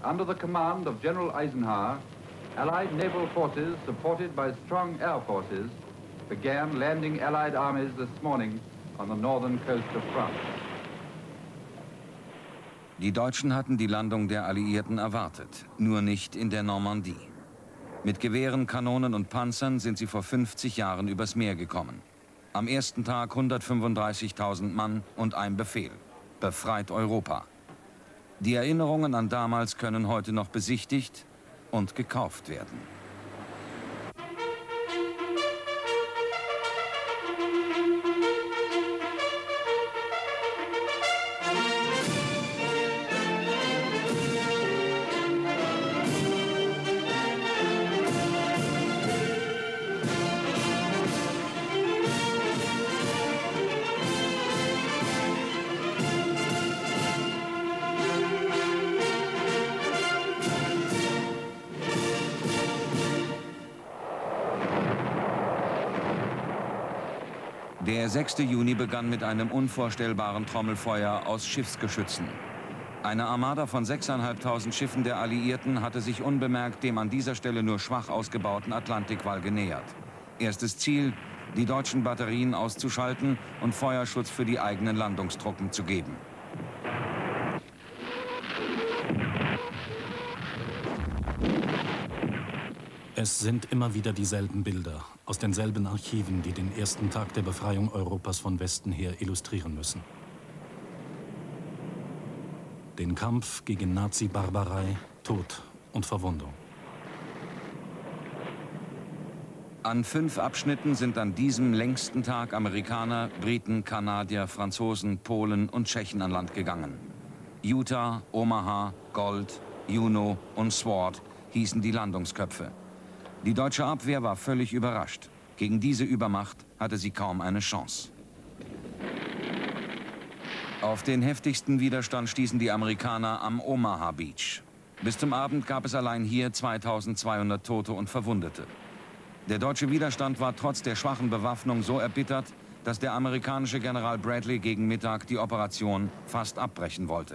under the command of General Eisenhower, Allied naval forces, supported by strong air forces, began landing Allied armies this morning on the northern coast of France. Die Deutschen hatten die Landung der Alliierten erwartet, nur nicht in der Normandie. Mit Gewehren, Kanonen und Panzern sind sie vor 50 Jahren übers Meer gekommen. Am ersten Tag 135.000 Mann und ein Befehl: Befreit Europa. Die Erinnerungen an damals können heute noch besichtigt und gekauft werden. Der 6. Juni begann mit einem unvorstellbaren Trommelfeuer aus Schiffsgeschützen. Eine Armada von 6.500 Schiffen der Alliierten hatte sich unbemerkt dem an dieser Stelle nur schwach ausgebauten Atlantikwall genähert. Erstes Ziel: die deutschen Batterien auszuschalten und Feuerschutz für die eigenen Landungstruppen zu geben. Es sind immer wieder dieselben Bilder aus denselben Archiven, die den ersten Tag der Befreiung Europas von Westen her illustrieren müssen. Den Kampf gegen Nazi-Barbarei, Tod und Verwundung. An 5 Abschnitten sind an diesem längsten Tag Amerikaner, Briten, Kanadier, Franzosen, Polen und Tschechen an Land gegangen. Utah, Omaha, Gold, Juno und Sword hießen die Landungsköpfe. Die deutsche Abwehr war völlig überrascht. Gegen diese Übermacht hatte sie kaum eine Chance. Auf den heftigsten Widerstand stießen die Amerikaner am Omaha Beach. Bis zum Abend gab es allein hier 2200 Tote und Verwundete. Der deutsche Widerstand war trotz der schwachen Bewaffnung so erbittert, dass der amerikanische General Bradley gegen Mittag die Operation fast abbrechen wollte.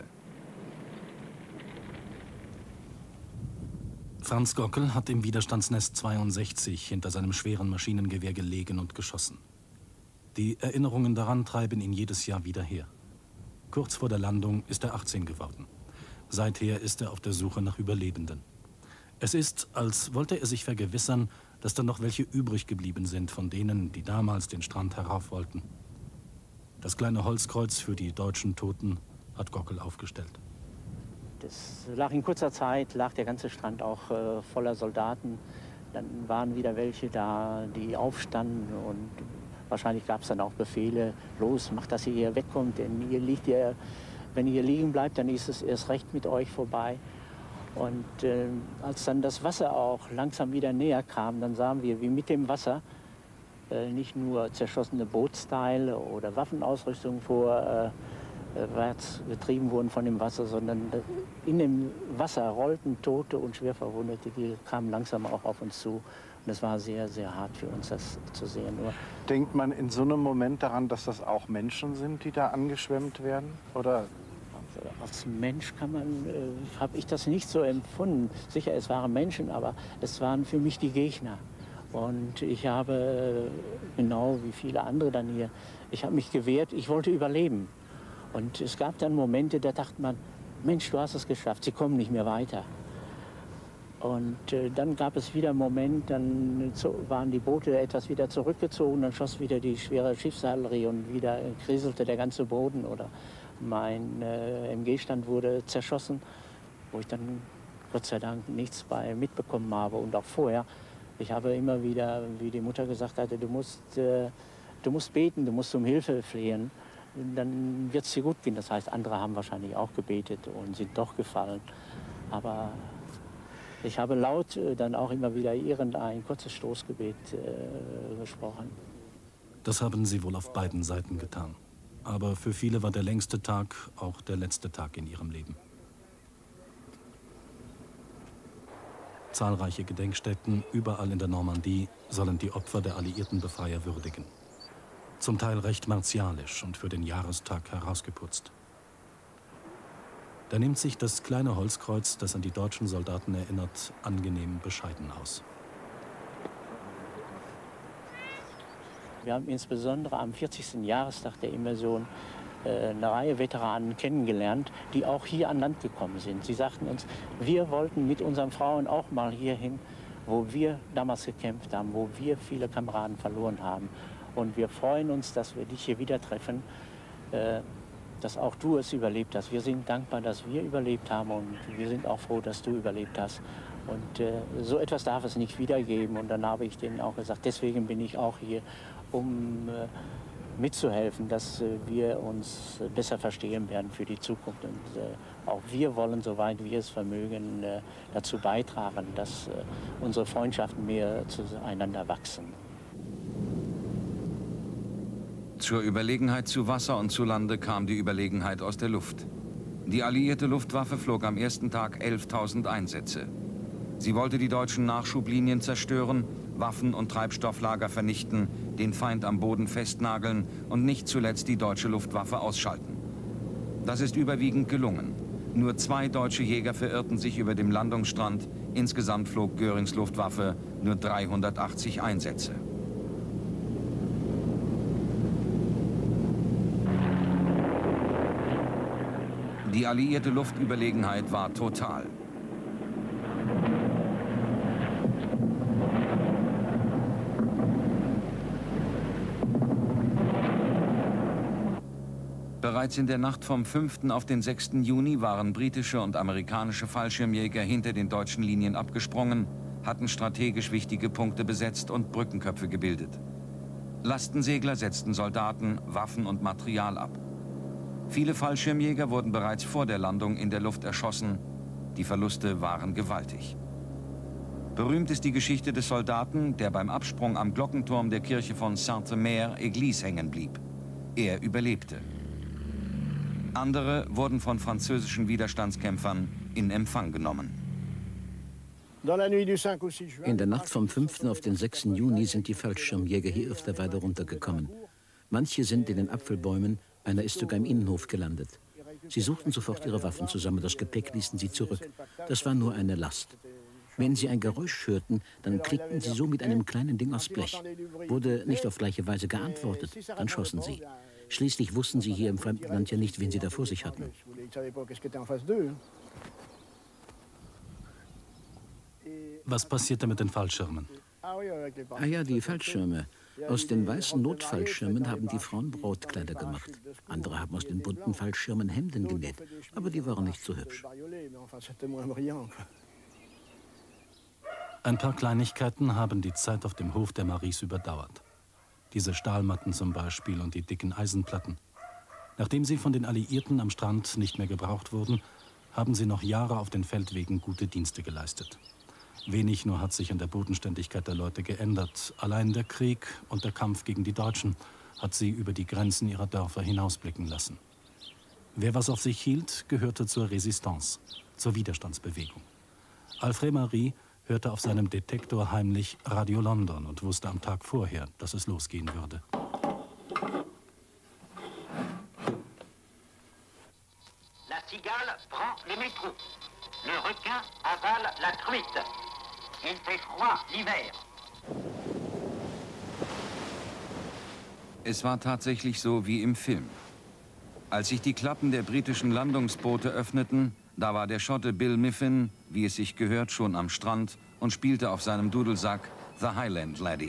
Franz Gockel hat im Widerstandsnest 62 hinter seinem schweren Maschinengewehr gelegen und geschossen. Die Erinnerungen daran treiben ihn jedes Jahr wieder her. Kurz vor der Landung ist er 18 geworden. Seither ist er auf der Suche nach Überlebenden. Es ist, als wollte er sich vergewissern, dass da noch welche übrig geblieben sind von denen, die damals den Strand herauf wollten. Das kleine Holzkreuz für die deutschen Toten hat Gockel aufgestellt. Das lag in kurzer Zeit, lag der ganze Strand auch voller Soldaten. Dann waren wieder welche da, die aufstanden und wahrscheinlich gab es dann auch Befehle: los, macht, dass ihr hier wegkommt, denn ihr liegt hier, wenn ihr hier liegen bleibt, dann ist es erst recht mit euch vorbei. Und als dann das Wasser auch langsam wieder näher kam, dann sahen wir, wie mit dem Wasser nicht nur zerschossene Bootsteile oder Waffenausrüstung vorwärts getrieben wurden von dem Wasser, sondern in dem Wasser rollten Tote und Schwerverwundete, die kamen langsam auch auf uns zu. Und es war sehr, sehr hart für uns, das zu sehen. Denkt man in so einem Moment daran, dass das auch Menschen sind, die da angeschwemmt werden? Oder? Als Mensch habe ich das nicht so empfunden. Sicher, es waren Menschen, aber es waren für mich die Gegner. Und ich habe, genau wie viele andere dann hier, ich habe mich gewehrt, ich wollte überleben. Und es gab dann Momente, da dachte man: Mensch, du hast es geschafft, sie kommen nicht mehr weiter. Und dann gab es wieder einen Moment, dann waren die Boote etwas wieder zurückgezogen, dann schoss wieder die schwere Schiffsartillerie und wieder kriselte der ganze Boden. Oder mein MG-Stand wurde zerschossen, wo ich dann Gott sei Dank nichts bei mitbekommen habe. Und auch vorher, ich habe immer wieder, wie die Mutter gesagt hatte, du musst beten, du musst um Hilfe flehen, dann wird es dir gut gehen. Das heißt, andere haben wahrscheinlich auch gebetet und sind doch gefallen. Aber ich habe laut dann auch immer wieder irgendein kurzes Stoßgebet gesprochen. Das haben sie wohl auf beiden Seiten getan. Aber für viele war der längste Tag auch der letzte Tag in ihrem Leben. Zahlreiche Gedenkstätten überall in der Normandie sollen die Opfer der alliierten Befreier würdigen. Zum Teil recht martialisch und für den Jahrestag herausgeputzt. Da nimmt sich das kleine Holzkreuz, das an die deutschen Soldaten erinnert, angenehm bescheiden aus. Wir haben insbesondere am 40. Jahrestag der Invasion eine Reihe Veteranen kennengelernt, die auch hier an Land gekommen sind. Sie sagten uns, wir wollten mit unseren Frauen auch mal hierhin, wo wir damals gekämpft haben, wo wir viele Kameraden verloren haben. Und wir freuen uns, dass wir dich hier wieder treffen, dass auch du es überlebt hast. Wir sind dankbar, dass wir überlebt haben und wir sind auch froh, dass du überlebt hast. Und so etwas darf es nicht wiedergeben. Und dann habe ich denen auch gesagt, deswegen bin ich auch hier, um mitzuhelfen, dass wir uns besser verstehen werden für die Zukunft. Und auch wir wollen, soweit wir es vermögen, dazu beitragen, dass unsere Freundschaften mehr zueinander wachsen. Zur Überlegenheit zu Wasser und zu Lande kam die Überlegenheit aus der Luft. Die alliierte Luftwaffe flog am ersten Tag 11.000 Einsätze. Sie wollte die deutschen Nachschublinien zerstören, Waffen- und Treibstofflager vernichten, den Feind am Boden festnageln und nicht zuletzt die deutsche Luftwaffe ausschalten. Das ist überwiegend gelungen. Nur 2 deutsche Jäger verirrten sich über dem Landungsstrand. Insgesamt flog Görings Luftwaffe nur 380 Einsätze. Die alliierte Luftüberlegenheit war total. Bereits in der Nacht vom 5. auf den 6. Juni waren britische und amerikanische Fallschirmjäger hinter den deutschen Linien abgesprungen, hatten strategisch wichtige Punkte besetzt und Brückenköpfe gebildet. Lastensegler setzten Soldaten, Waffen und Material ab. Viele Fallschirmjäger wurden bereits vor der Landung in der Luft erschossen. Die Verluste waren gewaltig. Berühmt ist die Geschichte des Soldaten, der beim Absprung am Glockenturm der Kirche von Sainte-Mère-Église hängen blieb. Er überlebte. Andere wurden von französischen Widerstandskämpfern in Empfang genommen. In der Nacht vom 5. auf den 6. Juni sind die Fallschirmjäger hier auf der Weide runtergekommen. Manche sind in den Apfelbäumen, einer ist sogar im Innenhof gelandet. Sie suchten sofort ihre Waffen zusammen, das Gepäck ließen sie zurück. Das war nur eine Last. Wenn sie ein Geräusch hörten, dann klickten sie so mit einem kleinen Ding aus Blech. Wurde nicht auf gleiche Weise geantwortet, dann schossen sie. Schließlich wussten sie hier im fremden Land ja nicht, wen sie da vor sich hatten. Was passierte mit den Fallschirmen? Ah ja, die Fallschirme. Aus den weißen Notfallschirmen haben die Frauen Brautkleider gemacht. Andere haben aus den bunten Fallschirmen Hemden genäht, aber die waren nicht so hübsch. Ein paar Kleinigkeiten haben die Zeit auf dem Hof der Maries überdauert. Diese Stahlmatten zum Beispiel und die dicken Eisenplatten. Nachdem sie von den Alliierten am Strand nicht mehr gebraucht wurden, haben sie noch Jahre auf den Feldwegen gute Dienste geleistet. Wenig nur hat sich an der Bodenständigkeit der Leute geändert. Allein der Krieg und der Kampf gegen die Deutschen hat sie über die Grenzen ihrer Dörfer hinausblicken lassen. Wer was auf sich hielt, gehörte zur Resistance, zur Widerstandsbewegung. Alfred Marie hörte auf seinem Detektor heimlich Radio London und wusste am Tag vorher, dass es losgehen würde. La cigale prend le métro. Le requin avale la truite. Il fait froid l'hiver. Es war tatsächlich so wie im Film. Als sich die Klappen der britischen Landungsboote öffneten, da war der Schotte Bill Miffin, wie es sich gehört, schon am Strand und spielte auf seinem Dudelsack The Highland Laddie.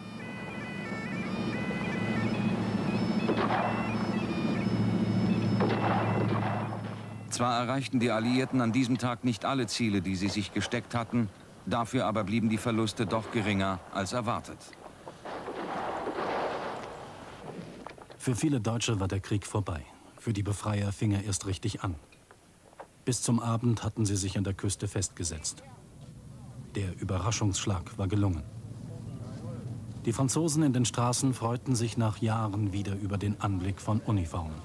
Zwar erreichten die Alliierten an diesem Tag nicht alle Ziele, die sie sich gesteckt hatten, dafür aber blieben die Verluste doch geringer als erwartet. Für viele Deutsche war der Krieg vorbei. Für die Befreier fing er erst richtig an. Bis zum Abend hatten sie sich an der Küste festgesetzt. Der Überraschungsschlag war gelungen. Die Franzosen in den Straßen freuten sich nach Jahren wieder über den Anblick von Uniformen.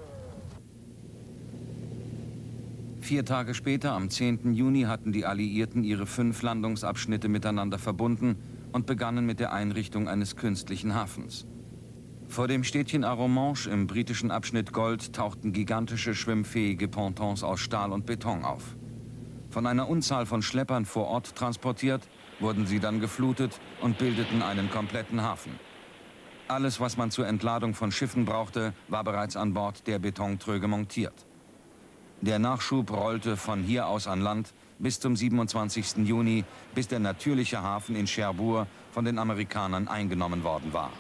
4 Tage später, am 10. Juni, hatten die Alliierten ihre 5 Landungsabschnitte miteinander verbunden und begannen mit der Einrichtung eines künstlichen Hafens. Vor dem Städtchen Arromanches im britischen Abschnitt Gold tauchten gigantische schwimmfähige Pontons aus Stahl und Beton auf. Von einer Unzahl von Schleppern vor Ort transportiert, wurden sie dann geflutet und bildeten einen kompletten Hafen. Alles, was man zur Entladung von Schiffen brauchte, war bereits an Bord der Betontröge montiert. Der Nachschub rollte von hier aus an Land bis zum 27. Juni, bis der natürliche Hafen in Cherbourg von den Amerikanern eingenommen worden war.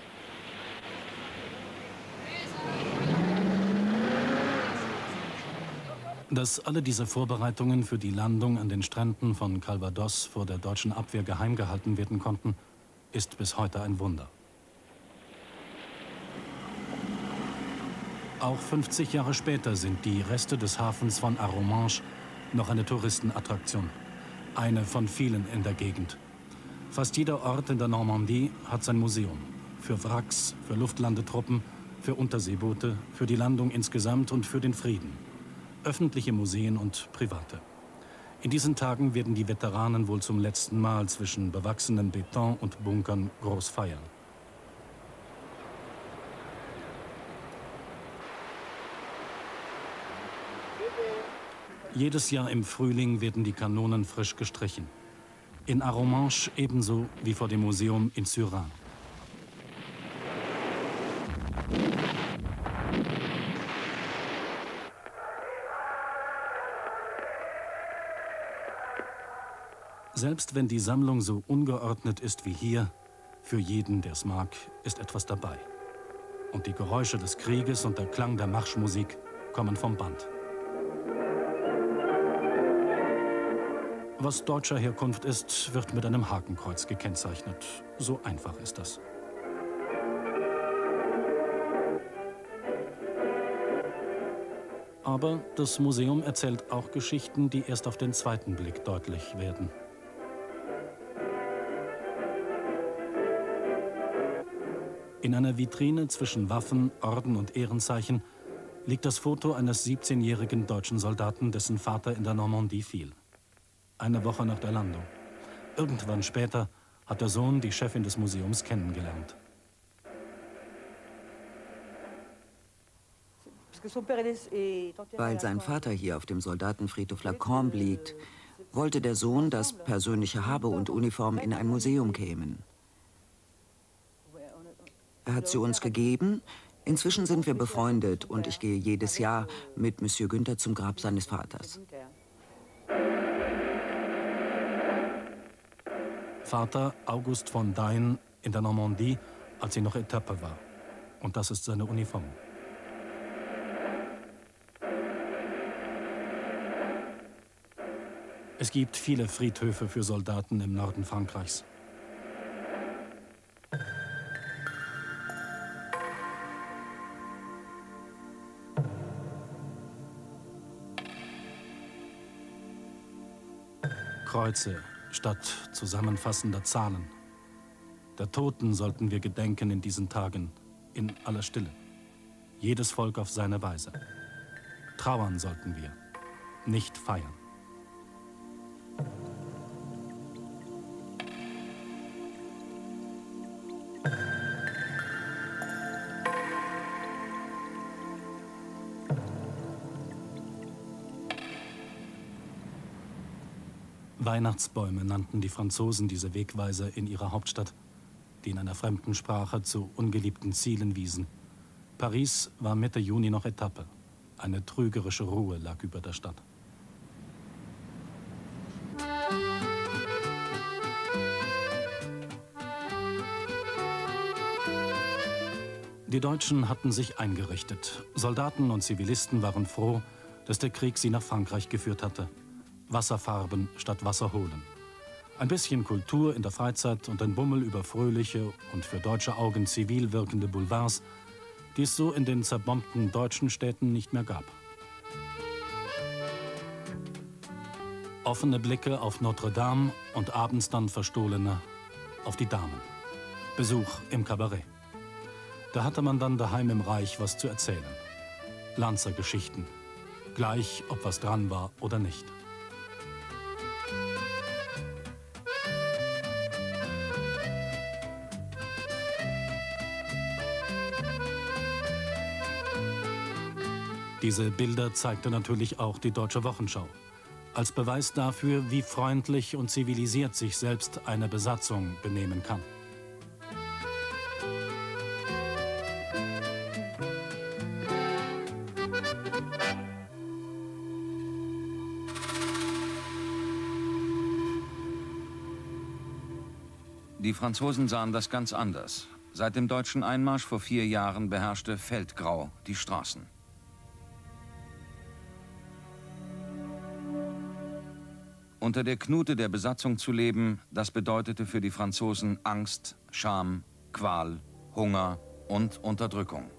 Dass alle diese Vorbereitungen für die Landung an den Stränden von Calvados vor der deutschen Abwehr geheim gehalten werden konnten, ist bis heute ein Wunder. Auch 50 Jahre später sind die Reste des Hafens von Arromanches noch eine Touristenattraktion. Eine von vielen in der Gegend. Fast jeder Ort in der Normandie hat sein Museum. Für Wracks, für Luftlandetruppen, für Unterseeboote, für die Landung insgesamt und für den Frieden. Öffentliche Museen und private. In diesen Tagen werden die Veteranen wohl zum letzten Mal zwischen bewachsenen Beton und Bunkern groß feiern. Jedes Jahr im Frühling werden die Kanonen frisch gestrichen. In Arromanches ebenso wie vor dem Museum in Surin. Selbst wenn die Sammlung so ungeordnet ist wie hier, für jeden, der es mag, ist etwas dabei. Und die Geräusche des Krieges und der Klang der Marschmusik kommen vom Band. Was deutscher Herkunft ist, wird mit einem Hakenkreuz gekennzeichnet. So einfach ist das. Aber das Museum erzählt auch Geschichten, die erst auf den zweiten Blick deutlich werden. In einer Vitrine zwischen Waffen, Orden und Ehrenzeichen liegt das Foto eines 17-jährigen deutschen Soldaten, dessen Vater in der Normandie fiel. Eine Woche nach der Landung. Irgendwann später hat der Sohn die Chefin des Museums kennengelernt. Weil sein Vater hier auf dem Soldatenfriedhof La Combe liegt, wollte der Sohn, dass persönliche Habe und Uniform in ein Museum kämen. Er hat sie uns gegeben. Inzwischen sind wir befreundet und ich gehe jedes Jahr mit Monsieur Günther zum Grab seines Vaters. Vater August von Dayn in der Normandie, als sie noch Etappe war. Und das ist seine Uniform. Es gibt viele Friedhöfe für Soldaten im Norden Frankreichs. Kreuze statt zusammenfassender Zahlen. Der Toten sollten wir gedenken in diesen Tagen, in aller Stille. Jedes Volk auf seine Weise. Trauern sollten wir, nicht feiern. Weihnachtsbäume nannten die Franzosen diese Wegweiser in ihrer Hauptstadt, die in einer fremden Sprache zu ungeliebten Zielen wiesen. Paris war Mitte Juni noch Etappe. Eine trügerische Ruhe lag über der Stadt. Die Deutschen hatten sich eingerichtet. Soldaten und Zivilisten waren froh, dass der Krieg sie nach Frankreich geführt hatte. Wasserfarben statt Wasser holen. Ein bisschen Kultur in der Freizeit und ein Bummel über fröhliche und für deutsche Augen zivil wirkende Boulevards, die es so in den zerbombten deutschen Städten nicht mehr gab. Offene Blicke auf Notre Dame und abends dann verstohlene auf die Damen. Besuch im Kabarett. Da hatte man dann daheim im Reich was zu erzählen. Lanzergeschichten. Gleich, ob was dran war oder nicht. Diese Bilder zeigte natürlich auch die Deutsche Wochenschau. Als Beweis dafür, wie freundlich und zivilisiert sich selbst eine Besatzung benehmen kann. Die Franzosen sahen das ganz anders. Seit dem deutschen Einmarsch vor 4 Jahren beherrschte Feldgrau die Straßen. Unter der Knute der Besatzung zu leben, das bedeutete für die Franzosen Angst, Scham, Qual, Hunger und Unterdrückung.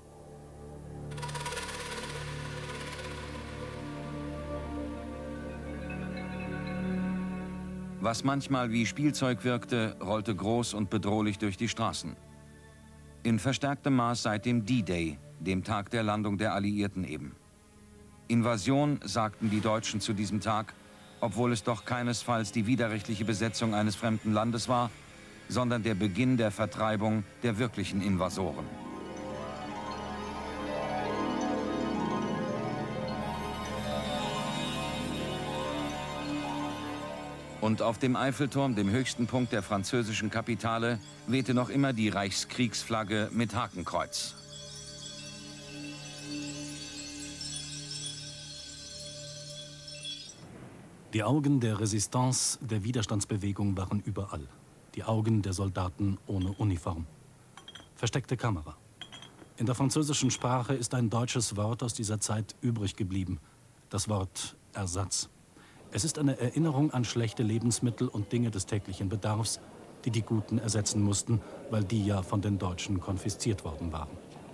Was manchmal wie Spielzeug wirkte, rollte groß und bedrohlich durch die Straßen. In verstärktem Maß seit dem D-Day, dem Tag der Landung der Alliierten eben. Invasion, sagten die Deutschen zu diesem Tag, obwohl es doch keinesfalls die widerrechtliche Besetzung eines fremden Landes war, sondern der Beginn der Vertreibung der wirklichen Invasoren. Und auf dem Eiffelturm, dem höchsten Punkt der französischen Kapitale, wehte noch immer die Reichskriegsflagge mit Hakenkreuz. Die Augen der Resistance, der Widerstandsbewegung waren überall. Die Augen der Soldaten ohne Uniform. Versteckte Kamera. In der französischen Sprache ist ein deutsches Wort aus dieser Zeit übrig geblieben. Das Wort Ersatz. Es ist eine Erinnerung an schlechte Lebensmittel und Dinge des täglichen Bedarfs, die die Guten ersetzen mussten, weil die ja von den Deutschen konfisziert worden waren.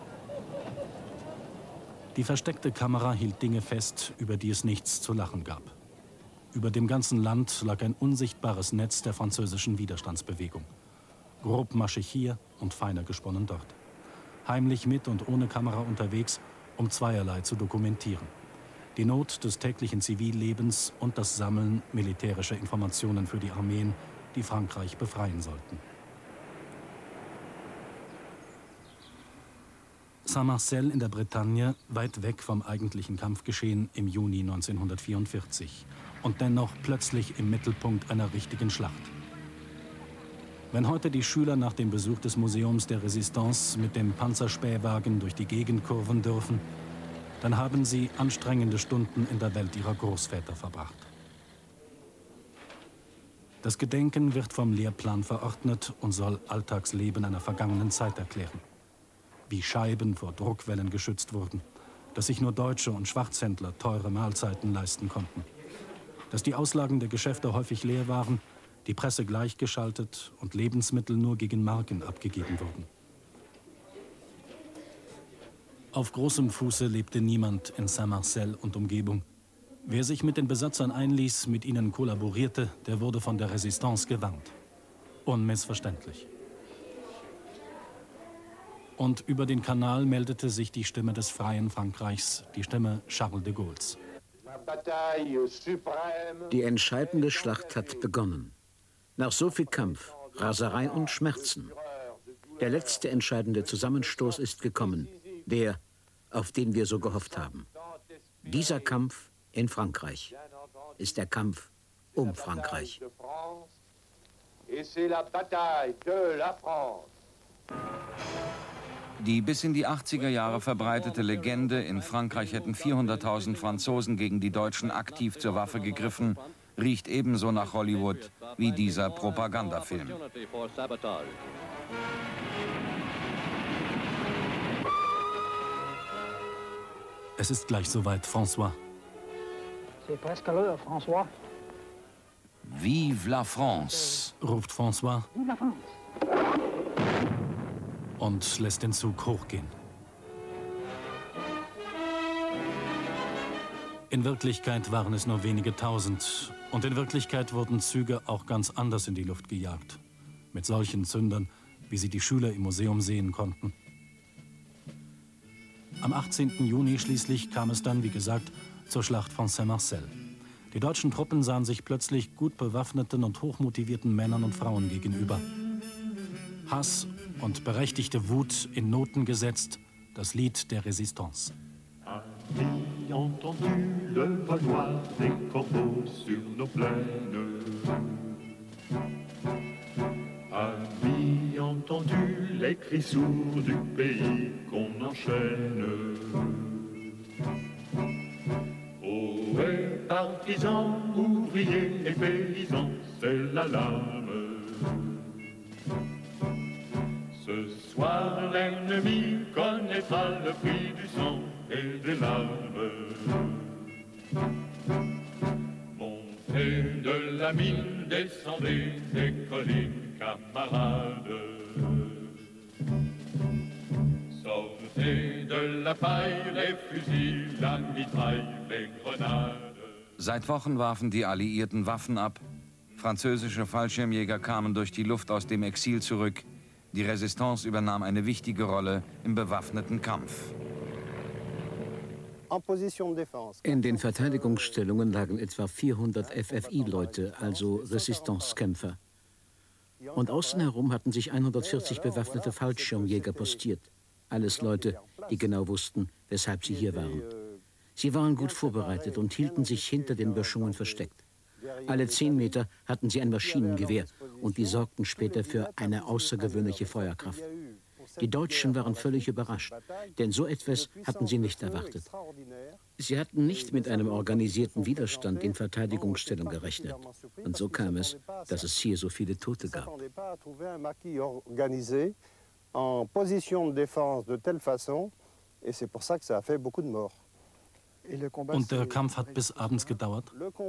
Die versteckte Kamera hielt Dinge fest, über die es nichts zu lachen gab. Über dem ganzen Land lag ein unsichtbares Netz der französischen Widerstandsbewegung. Grobmaschig hier und feiner gesponnen dort. Heimlich mit und ohne Kamera unterwegs, um zweierlei zu dokumentieren. Die Not des täglichen Zivillebens und das Sammeln militärischer Informationen für die Armeen, die Frankreich befreien sollten. Saint-Marcel in der Bretagne, weit weg vom eigentlichen Kampfgeschehen im Juni 1944 und dennoch plötzlich im Mittelpunkt einer richtigen Schlacht. Wenn heute die Schüler nach dem Besuch des Museums der Resistance mit dem Panzerspähwagen durch die Gegend kurven dürfen, dann haben sie anstrengende Stunden in der Welt ihrer Großväter verbracht. Das Gedenken wird vom Lehrplan verordnet und soll Alltagsleben einer vergangenen Zeit erklären. Wie Scheiben vor Druckwellen geschützt wurden, dass sich nur Deutsche und Schwarzhändler teure Mahlzeiten leisten konnten, dass die Auslagen der Geschäfte häufig leer waren, die Presse gleichgeschaltet und Lebensmittel nur gegen Marken abgegeben wurden. Auf großem Fuße lebte niemand in Saint-Marcel und Umgebung. Wer sich mit den Besatzern einließ, mit ihnen kollaborierte, der wurde von der Resistance gewarnt. Unmissverständlich. Und über den Kanal meldete sich die Stimme des freien Frankreichs, die Stimme Charles de Gaulles. Die entscheidende Schlacht hat begonnen. Nach so viel Kampf, Raserei und Schmerzen. Der letzte entscheidende Zusammenstoß ist gekommen. Der, auf den wir so gehofft haben. Dieser Kampf in Frankreich ist der Kampf um Frankreich. Die bis in die 80er Jahre verbreitete Legende, in Frankreich hätten 400.000 Franzosen gegen die Deutschen aktiv zur Waffe gegriffen, riecht ebenso nach Hollywood wie dieser Propagandafilm. Es ist gleich soweit, François. Vive la France, ruft François und lässt den Zug hochgehen. In Wirklichkeit waren es nur wenige Tausend. Und in Wirklichkeit wurden Züge auch ganz anders in die Luft gejagt. Mit solchen Zündern, wie sie die Schüler im Museum sehen konnten. Am 18. Juni schließlich kam es dann, wie gesagt, zur Schlacht von Saint-Marcel. Die deutschen Truppen sahen sich plötzlich gut bewaffneten und hochmotivierten Männern und Frauen gegenüber. Hass und berechtigte Wut in Noten gesetzt, das Lied der Resistance. entendu le vol noir des corbeaux sur nos plaines. Ami entendu les cris sourds du pays qu'on enchaîne. Ohé, partisans, ouvriers et paysans, c'est l'alarme. Ce soir, l'ennemi connaîtra le prix du sang et des larmes. Montez de la mine, descendez des collines, camarades. Sortez de la paille, les fusils, la mitraille, les grenades. Seit Wochen warfen die Alliierten Waffen ab. Französische Fallschirmjäger kamen durch die Luft aus dem Exil zurück. Die Resistance übernahm eine wichtige Rolle im bewaffneten Kampf. In den Verteidigungsstellungen lagen etwa 400 FFI-Leute, also Resistance-Kämpfer. Und außen herum hatten sich 140 bewaffnete Fallschirmjäger postiert. Alles Leute, die genau wussten, weshalb sie hier waren. Sie waren gut vorbereitet und hielten sich hinter den Böschungen versteckt. Alle 10 Meter hatten sie ein Maschinengewehr und die sorgten später für eine außergewöhnliche Feuerkraft. Die Deutschen waren völlig überrascht, denn so etwas hatten sie nicht erwartet. Sie hatten nicht mit einem organisierten Widerstand in Verteidigungsstellung gerechnet. Und so kam es, dass es hier so viele Tote gab. Und der Kampf hat bis abends gedauert?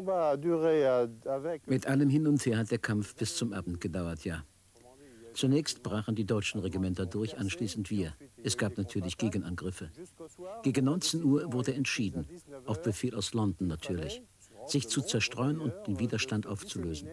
Mit allem Hin und Her hat der Kampf bis zum Abend gedauert, ja. Zunächst brachen die deutschen Regimenter durch, anschließend wir. Es gab natürlich Gegenangriffe. Gegen 19 Uhr wurde entschieden, auf Befehl aus London natürlich, sich zu zerstreuen und den Widerstand aufzulösen.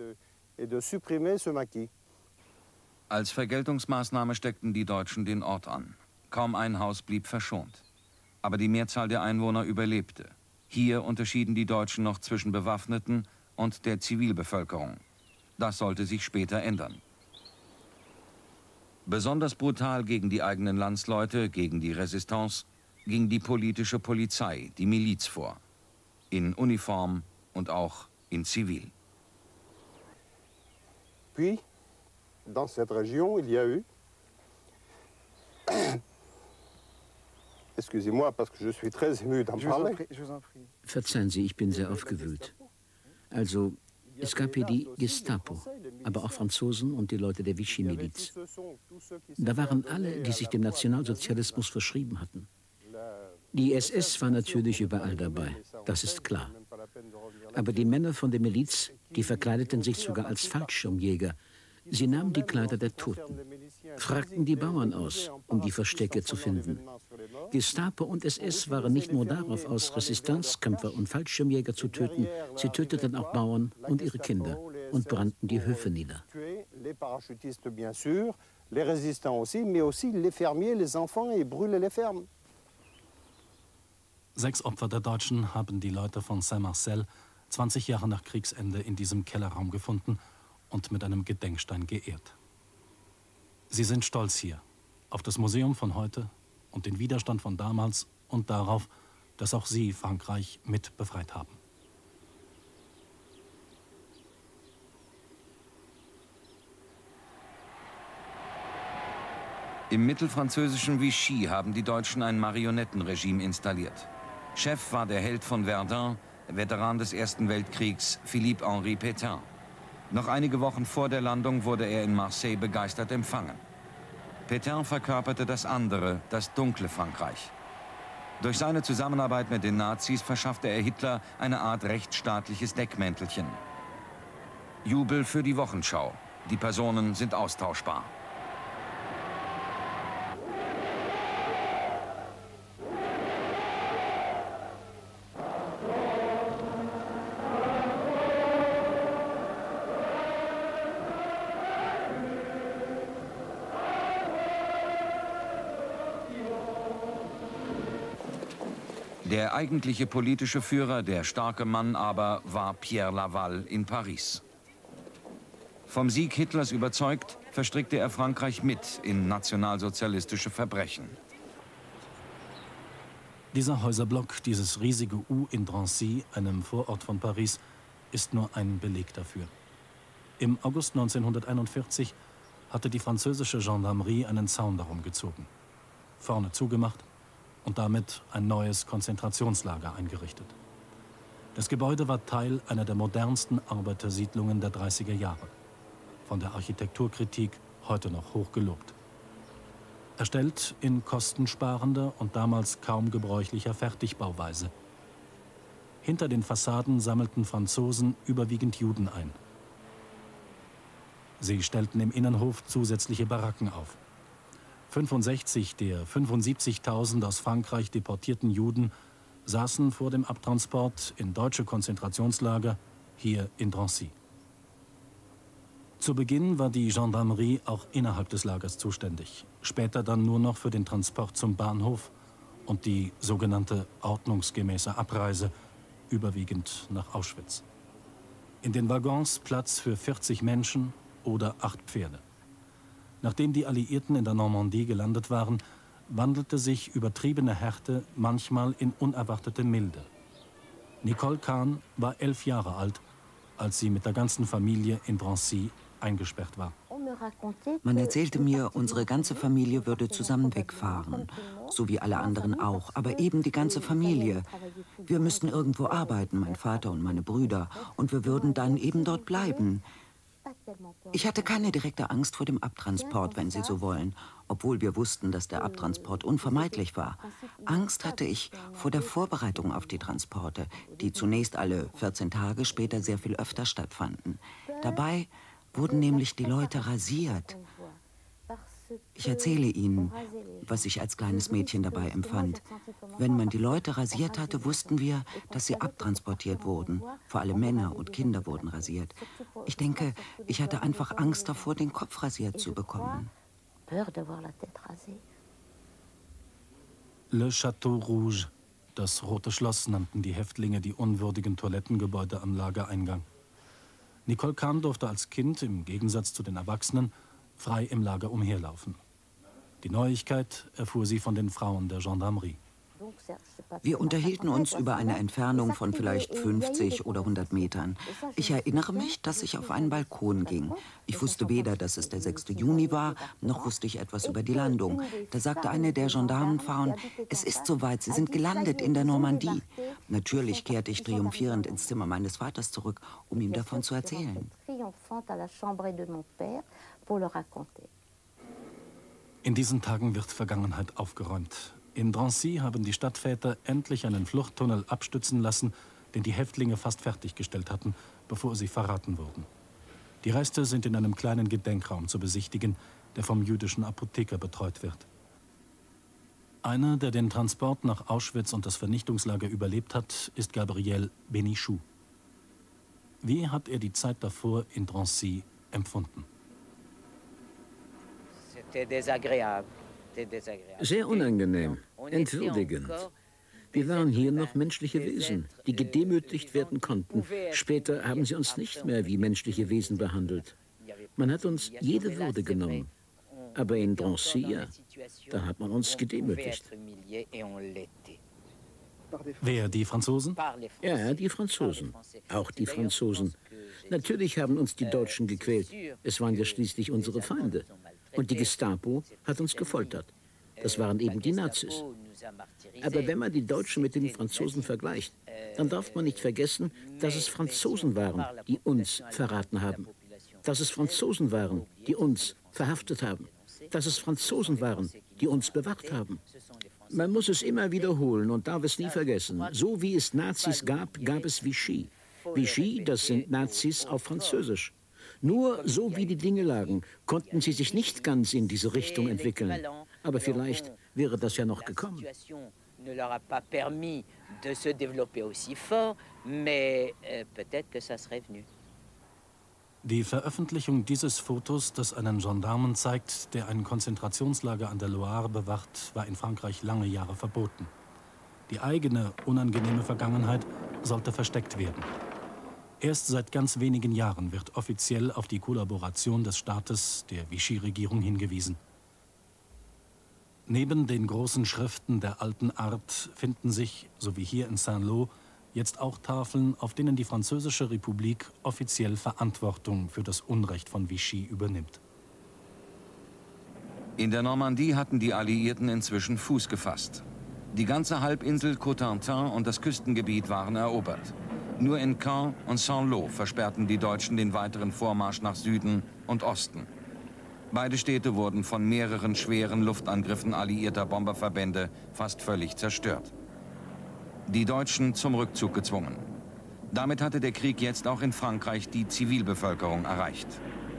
Als Vergeltungsmaßnahme steckten die Deutschen den Ort an. Kaum ein Haus blieb verschont. Aber die Mehrzahl der Einwohner überlebte. Hier unterschieden die Deutschen noch zwischen Bewaffneten und der Zivilbevölkerung. Das sollte sich später ändern. Besonders brutal gegen die eigenen Landsleute, gegen die Resistance, ging die politische Polizei, die Miliz vor. In Uniform und auch in Zivil. Puis, dans cette région, il y a eu... Excusez-moi, parce que je suis très ému d'en parler. Verzeihen Sie, ich bin sehr aufgewühlt. Also, es gab hier die Gestapo, aber auch Franzosen und die Leute der Vichy-Miliz. Da waren alle, die sich dem Nationalsozialismus verschrieben hatten. Die SS war natürlich überall dabei, das ist klar. Aber die Männer von der Miliz, die verkleideten sich sogar als Fallschirmjäger. Sie nahmen die Kleider der Toten, fragten die Bauern aus, um die Verstecke zu finden. Gestapo und SS waren nicht nur darauf aus, Resistenzkämpfer und Fallschirmjäger zu töten, sie töteten auch Bauern und ihre Kinder und brannten die Höfe nieder. Sechs Opfer der Deutschen haben die Leute von Saint-Marcel 20 Jahre nach Kriegsende in diesem Kellerraum gefunden und mit einem Gedenkstein geehrt. Sie sind stolz hier, auf das Museum von heute und den Widerstand von damals und darauf, dass auch sie Frankreich mit befreit haben. Im mittelfranzösischen Vichy haben die Deutschen ein Marionettenregime installiert. Chef war der Held von Verdun, Veteran des Ersten Weltkriegs, Philippe-Henri Pétain. Noch einige Wochen vor der Landung wurde er in Marseille begeistert empfangen. Pétain verkörperte das andere, das dunkle Frankreich. Durch seine Zusammenarbeit mit den Nazis verschaffte er Hitler eine Art rechtsstaatliches Deckmäntelchen. Jubel für die Wochenschau. Die Personen sind austauschbar. Der eigentliche politische Führer, der starke Mann aber, war Pierre Laval in Paris. Vom Sieg Hitlers überzeugt, verstrickte er Frankreich mit in nationalsozialistische Verbrechen. Dieser Häuserblock, dieses riesige U in Drancy, einem Vorort von Paris, ist nur ein Beleg dafür. Im August 1941 hatte die französische Gendarmerie einen Zaun darum gezogen, vorne zugemacht und damit ein neues Konzentrationslager eingerichtet. Das Gebäude war Teil einer der modernsten Arbeitersiedlungen der 30er Jahre. Von der Architekturkritik heute noch hoch gelobt. Erstellt in kostensparender und damals kaum gebräuchlicher Fertigbauweise. Hinter den Fassaden sammelten Franzosen überwiegend Juden ein. Sie stellten im Innenhof zusätzliche Baracken auf. 65 der 75.000 aus Frankreich deportierten Juden saßen vor dem Abtransport in deutsche Konzentrationslager hier in Drancy. Zu Beginn war die Gendarmerie auch innerhalb des Lagers zuständig, später dann nur noch für den Transport zum Bahnhof und die sogenannte ordnungsgemäße Abreise, überwiegend nach Auschwitz. In den Waggons Platz für 40 Menschen oder 8 Pferde. Nachdem die Alliierten in der Normandie gelandet waren, wandelte sich übertriebene Härte manchmal in unerwartete Milde. Nicole Kahn war 11 Jahre alt, als sie mit der ganzen Familie in Drancy eingesperrt war. Man erzählte mir, unsere ganze Familie würde zusammen wegfahren, so wie alle anderen auch, aber eben die ganze Familie. Wir müssten irgendwo arbeiten, mein Vater und meine Brüder, und wir würden dann eben dort bleiben. Ich hatte keine direkte Angst vor dem Abtransport, wenn Sie so wollen, obwohl wir wussten, dass der Abtransport unvermeidlich war. Angst hatte ich vor der Vorbereitung auf die Transporte, die zunächst alle 14 Tage, später sehr viel öfter stattfanden. Dabei wurden nämlich die Leute rasiert. Ich erzähle Ihnen, was ich als kleines Mädchen dabei empfand. Wenn man die Leute rasiert hatte, wussten wir, dass sie abtransportiert wurden. Vor allem Männer und Kinder wurden rasiert. Ich denke, ich hatte einfach Angst davor, den Kopf rasiert zu bekommen. Le Château Rouge, das Rote Schloss, nannten die Häftlinge die unwürdigen Toilettengebäude am Lagereingang. Nicole Kahn durfte als Kind, im Gegensatz zu den Erwachsenen, frei im Lager umherlaufen. Die Neuigkeit erfuhr sie von den Frauen der Gendarmerie. Wir unterhielten uns über eine Entfernung von vielleicht 50 oder 100 Metern. Ich erinnere mich, dass ich auf einen Balkon ging. Ich wusste weder, dass es der 6. Juni war, noch wusste ich etwas über die Landung. Da sagte eine der Gendarmenfrauen, es ist soweit, sie sind gelandet in der Normandie. Natürlich kehrte ich triumphierend ins Zimmer meines Vaters zurück, um ihm davon zu erzählen. In diesen Tagen wird Vergangenheit aufgeräumt. In Drancy haben die Stadtväter endlich einen Fluchttunnel abstützen lassen, den die Häftlinge fast fertiggestellt hatten, bevor sie verraten wurden. Die Reste sind in einem kleinen Gedenkraum zu besichtigen, der vom jüdischen Apotheker betreut wird. Einer, der den Transport nach Auschwitz und das Vernichtungslager überlebt hat, ist Gabriel Benichou. Wie hat er die Zeit davor in Drancy empfunden? Sehr unangenehm, entwürdigend. Wir waren hier noch menschliche Wesen, die gedemütigt werden konnten. Später haben sie uns nicht mehr wie menschliche Wesen behandelt. Man hat uns jede Würde genommen. Aber in Drancy, ja, da hat man uns gedemütigt. Wer, die Franzosen? Ja, die Franzosen. Auch die Franzosen. Natürlich haben uns die Deutschen gequält. Es waren ja schließlich unsere Feinde. Und die Gestapo hat uns gefoltert. Das waren eben die Nazis. Aber wenn man die Deutschen mit den Franzosen vergleicht, dann darf man nicht vergessen, dass es Franzosen waren, die uns verraten haben. Dass es Franzosen waren, die uns verhaftet haben. Dass es Franzosen waren, die uns bewacht haben. Man muss es immer wiederholen und darf es nie vergessen. So wie es Nazis gab, gab es Vichy. Vichy, das sind Nazis auf Französisch. Nur so wie die Dinge lagen, konnten sie sich nicht ganz in diese Richtung entwickeln. Aber vielleicht wäre das ja noch gekommen. Die Veröffentlichung dieses Fotos, das einen Gendarmen zeigt, der ein Konzentrationslager an der Loire bewacht, war in Frankreich lange Jahre verboten. Die eigene, unangenehme Vergangenheit sollte versteckt werden. Erst seit ganz wenigen Jahren wird offiziell auf die Kollaboration des Staates der Vichy-Regierung hingewiesen. Neben den großen Schriften der alten Art finden sich, so wie hier in Saint-Lô, jetzt auch Tafeln, auf denen die Französische Republik offiziell Verantwortung für das Unrecht von Vichy übernimmt. In der Normandie hatten die Alliierten inzwischen Fuß gefasst. Die ganze Halbinsel Cotentin und das Küstengebiet waren erobert. Nur in Caen und Saint-Lô versperrten die Deutschen den weiteren Vormarsch nach Süden und Osten. Beide Städte wurden von mehreren schweren Luftangriffen alliierter Bomberverbände fast völlig zerstört. Die Deutschen zum Rückzug gezwungen. Damit hatte der Krieg jetzt auch in Frankreich die Zivilbevölkerung erreicht.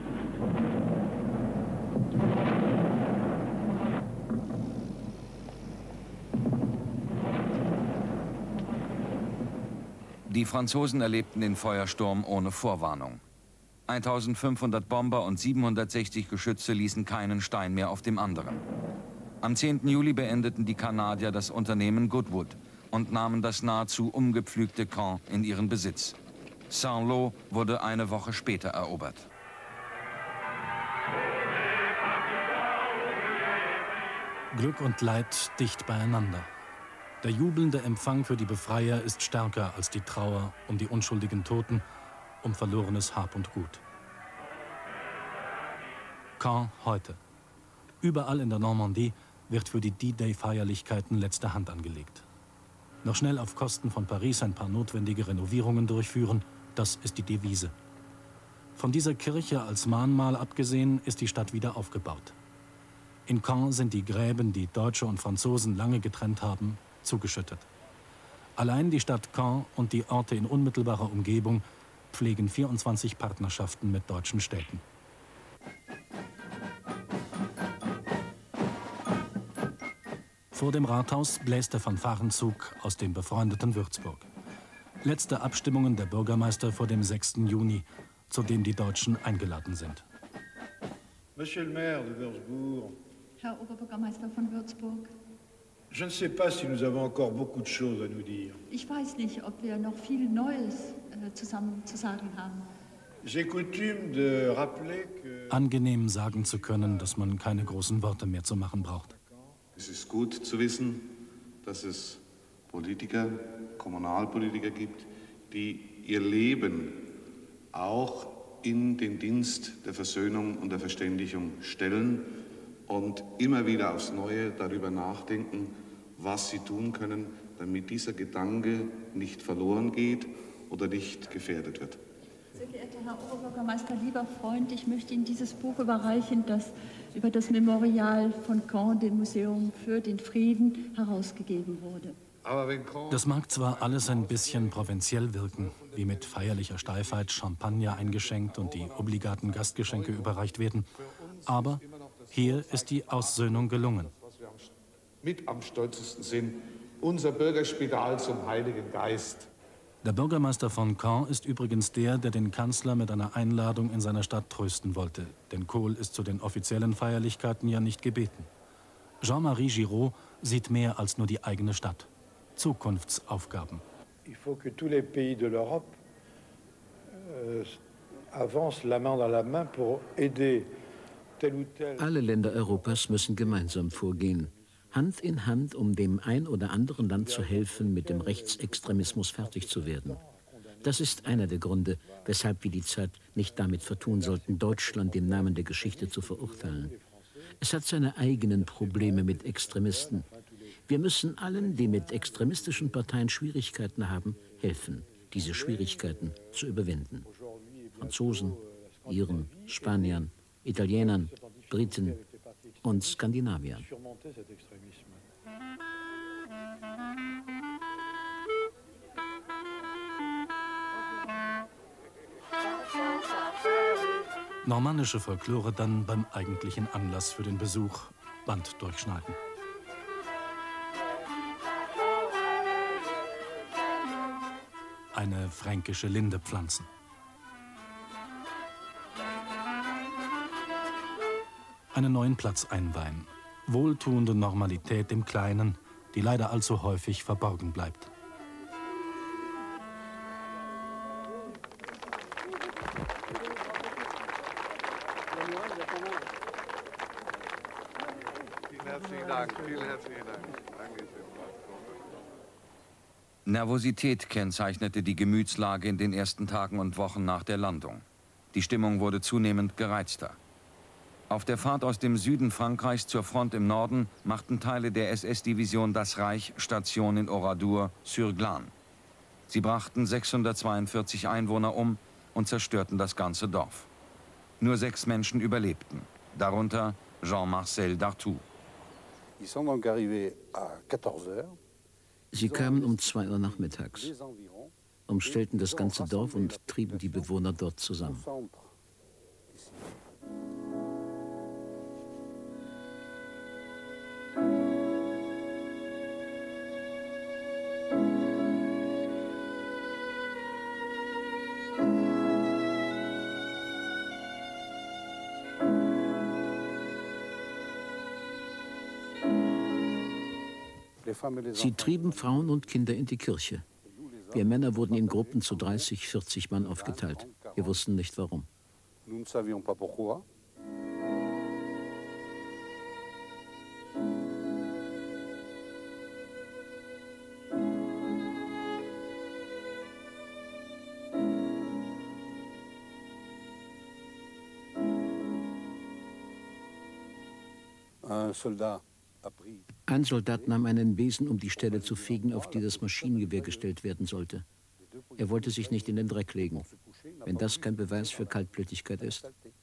Die Franzosen erlebten den Feuersturm ohne Vorwarnung. 1500 Bomber und 760 Geschütze ließen keinen Stein mehr auf dem anderen. Am 10. Juli beendeten die Kanadier das Unternehmen Goodwood und nahmen das nahezu umgepflügte Caen in ihren Besitz. Saint-Lô wurde eine Woche später erobert. Glück und Leid dicht beieinander. Der jubelnde Empfang für die Befreier ist stärker als die Trauer um die unschuldigen Toten, um verlorenes Hab und Gut. Caen heute. Überall in der Normandie wird für die D-Day-Feierlichkeiten letzte Hand angelegt. Noch schnell auf Kosten von Paris ein paar notwendige Renovierungen durchführen, das ist die Devise. Von dieser Kirche als Mahnmal abgesehen ist die Stadt wieder aufgebaut. In Caen sind die Gräben, die Deutsche und Franzosen lange getrennt haben, zugeschüttet. Allein die Stadt Caen und die Orte in unmittelbarer Umgebung pflegen 24 Partnerschaften mit deutschen Städten. Vor dem Rathaus bläst der Fanfarenzug aus dem befreundeten Würzburg. Letzte Abstimmungen der Bürgermeister vor dem 6. Juni, zu dem die Deutschen eingeladen sind. Monsieur le maire de Würzburg. Herr Oberbürgermeister von Würzburg. Je ne sais pas si nous avons encore beaucoup de choses à nous dire. Ich weiß nicht, ob wir noch viel Neues zusammen zu sagen haben. J'ai coutume de rappeler que... Angenehm sagen zu können, dass man keine großen Worte mehr zu machen braucht. Es ist gut zu wissen, dass es Politiker, Kommunalpolitiker gibt, die ihr Leben auch in den Dienst der Versöhnung und der Verständigung stellen und immer wieder aufs Neue darüber nachdenken, was sie tun können, damit dieser Gedanke nicht verloren geht oder nicht gefährdet wird. Sehr geehrter Herr Oberbürgermeister, lieber Freund, ich möchte Ihnen dieses Buch überreichen, das über das Memorial von Caen, dem Museum für den Frieden, herausgegeben wurde. Das mag zwar alles ein bisschen provinziell wirken, wie mit feierlicher Steifheit Champagner eingeschenkt und die obligaten Gastgeschenke überreicht werden, aber hier ist die Aussöhnung gelungen. Was wir mit am stolzesten sind, unser Bürgerspital zum Heiligen Geist. Der Bürgermeister von Caen ist übrigens der den Kanzler mit einer Einladung in seiner Stadt trösten wollte, denn Kohl ist zu den offiziellen Feierlichkeiten ja nicht gebeten. Jean-Marie Giraud sieht mehr als nur die eigene Stadt. Zukunftsaufgaben. Il faut que tous les pays de l'Europe avancent la main dans la main pour aider tel ou tel. Alle Länder Europas müssen gemeinsam vorgehen. Hand in Hand, um dem ein oder anderen Land zu helfen, mit dem Rechtsextremismus fertig zu werden. Das ist einer der Gründe, weshalb wir die Zeit nicht damit vertun sollten, Deutschland im Namen der Geschichte zu verurteilen. Es hat seine eigenen Probleme mit Extremisten. Wir müssen allen, die mit extremistischen Parteien Schwierigkeiten haben, helfen, diese Schwierigkeiten zu überwinden. Franzosen, Iren, Spaniern, Italienern, Briten und Skandinaviern. Normannische Folklore dann beim eigentlichen Anlass für den Besuch, Band durchschneiden. Eine fränkische Linde pflanzen. Einen neuen Platz einweihen. Wohltuende Normalität im Kleinen, die leider allzu häufig verborgen bleibt. herzlichen Dank. Vielen herzlichen Dank. Dankeschön. Nervosität kennzeichnete die Gemütslage in den ersten Tagen und Wochen nach der Landung. Die Stimmung wurde zunehmend gereizter. Auf der Fahrt aus dem Süden Frankreichs zur Front im Norden machten Teile der SS-Division Das Reich Station in Oradour-sur-Glane. Sie brachten 642 Einwohner um und zerstörten das ganze Dorf. Nur 6 Menschen überlebten, darunter Jean-Marcel Dartout. Sie kamen um 2 Uhr nachmittags, umstellten das ganze Dorf und trieben die Bewohner dort zusammen. Sie trieben Frauen und Kinder in die Kirche. Wir Männer wurden in Gruppen zu 30, 40 Mann aufgeteilt. Wir wussten nicht warum. Ein Soldat nahm einen Besen, um die Stelle zu fegen, auf die das Maschinengewehr gestellt werden sollte. Er wollte sich nicht in den Dreck legen. Wenn das kein Beweis für Kaltblütigkeit ist.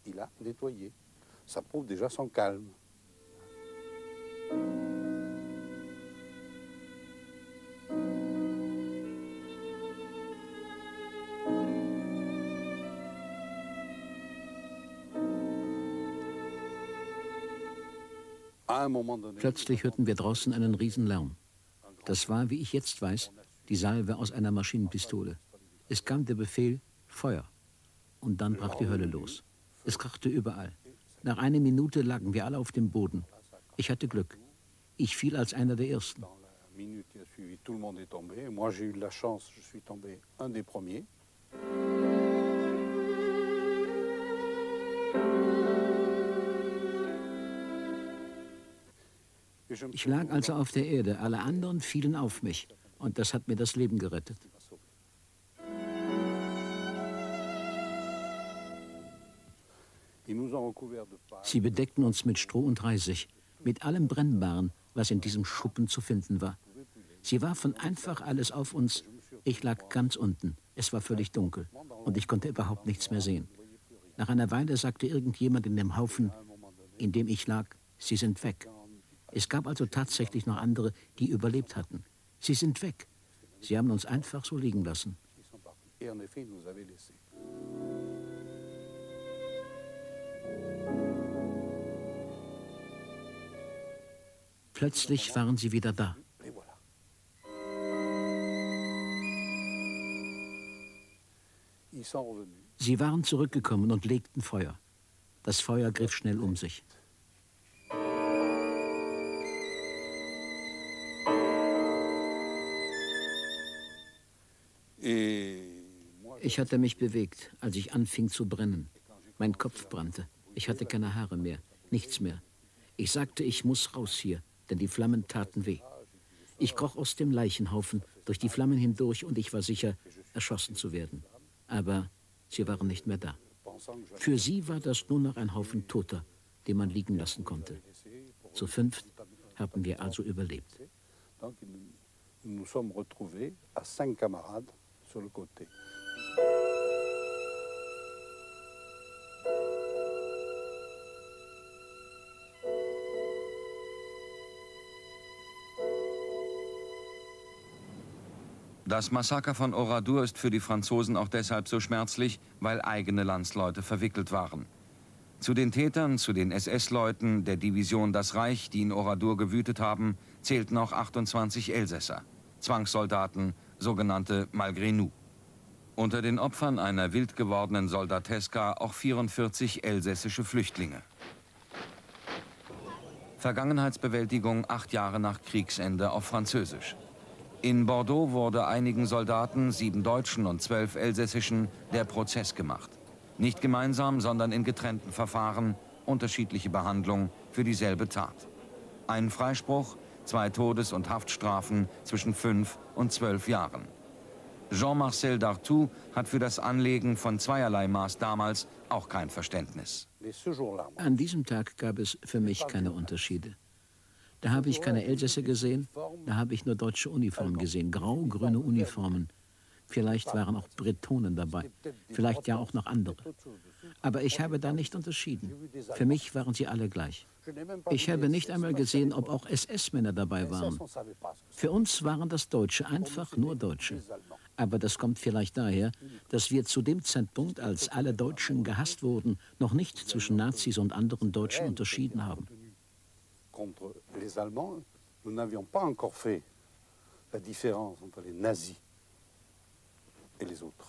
Plötzlich hörten wir draußen einen Riesenlärm. Das war, wie ich jetzt weiß, die Salve aus einer Maschinenpistole. Es kam der Befehl, Feuer. Und dann brach die Hölle los. Es krachte überall. Nach einer Minute lagen wir alle auf dem Boden. Ich hatte Glück. Ich fiel als einer der Ersten. Ich lag also auf der Erde, alle anderen fielen auf mich. Und das hat mir das Leben gerettet. Sie bedeckten uns mit Stroh und Reisig, mit allem Brennbaren, was in diesem Schuppen zu finden war. Sie warfen einfach alles auf uns. Ich lag ganz unten. Es war völlig dunkel und ich konnte überhaupt nichts mehr sehen. Nach einer Weile sagte irgendjemand in dem Haufen, in dem ich lag, Sie sind weg. Es gab also tatsächlich noch andere, die überlebt hatten. Sie sind weg. Sie haben uns einfach so liegen lassen. Plötzlich waren sie wieder da. Sie waren zurückgekommen und legten Feuer. Das Feuer griff schnell um sich. Ich hatte mich bewegt, als ich anfing zu brennen. Mein Kopf brannte. Ich hatte keine Haare mehr, nichts mehr. Ich sagte, ich muss raus hier, denn die Flammen taten weh. Ich kroch aus dem Leichenhaufen durch die Flammen hindurch und ich war sicher, erschossen zu werden. Aber sie waren nicht mehr da. Für sie war das nur noch ein Haufen Toter, den man liegen lassen konnte. Zu 5 haben wir also überlebt. Nous sommes retrouvés à 5 camarades sur le côté. Das Massaker von Oradour ist für die Franzosen auch deshalb so schmerzlich, weil eigene Landsleute verwickelt waren. Zu den Tätern, zu den SS-Leuten der Division Das Reich, die in Oradour gewütet haben, zählten auch 28 Elsässer, Zwangssoldaten, sogenannte Malgré nous. Unter den Opfern einer wild gewordenen Soldateska auch 44 elsässische Flüchtlinge. Vergangenheitsbewältigung 8 Jahre nach Kriegsende auf Französisch. In Bordeaux wurde einigen Soldaten, 7 deutschen und 12 elsässischen, der Prozess gemacht. Nicht gemeinsam, sondern in getrennten Verfahren, unterschiedliche Behandlung für dieselbe Tat. Ein Freispruch, 2 Todes- und Haftstrafen zwischen 5 und 12 Jahren. Jean-Marcel Dartout hat für das Anlegen von zweierlei Maß damals auch kein Verständnis. An diesem Tag gab es für mich keine Unterschiede. Da habe ich keine Elsässer gesehen, da habe ich nur deutsche Uniformen gesehen, grau-grüne Uniformen. Vielleicht waren auch Bretonen dabei, vielleicht ja auch noch andere. Aber ich habe da nicht unterschieden. Für mich waren sie alle gleich. Ich habe nicht einmal gesehen, ob auch SS-Männer dabei waren. Für uns waren das Deutsche, einfach nur Deutsche. Aber das kommt vielleicht daher, dass wir zu dem Zeitpunkt, als alle Deutschen gehasst wurden, noch nicht zwischen Nazis und anderen Deutschen unterschieden haben. Contre les Allemands, nous n'avions pas encore fait la différence entre les nazis et les autres.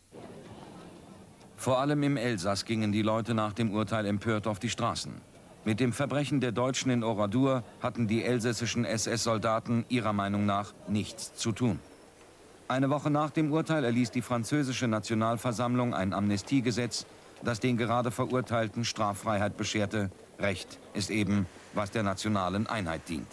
Vor allem im Elsass gingen die Leute nach dem Urteil empört auf die Straßen. Mit dem Verbrechen der Deutschen in Oradour hatten die elsässischen SS-Soldaten ihrer Meinung nach nichts zu tun. Eine Woche nach dem Urteil erließ die französische Nationalversammlung ein Amnestiegesetz, das den gerade Verurteilten Straffreiheit bescherte. Recht ist eben, was der nationalen Einheit dient.